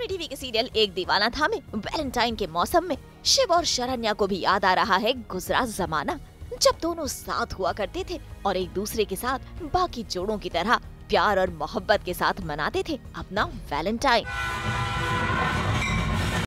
Sony TV के serial एक दीवाना था में वैलेंटाइन के मौसम में शिव और शरण्या को भी याद आ रहा है गुजरा जमाना, जब दोनों साथ हुआ करते थे और एक दूसरे के साथ बाकी जोड़ों की तरह प्यार और मोहब्बत के साथ मनाते थे अपना वैलेंटाइन।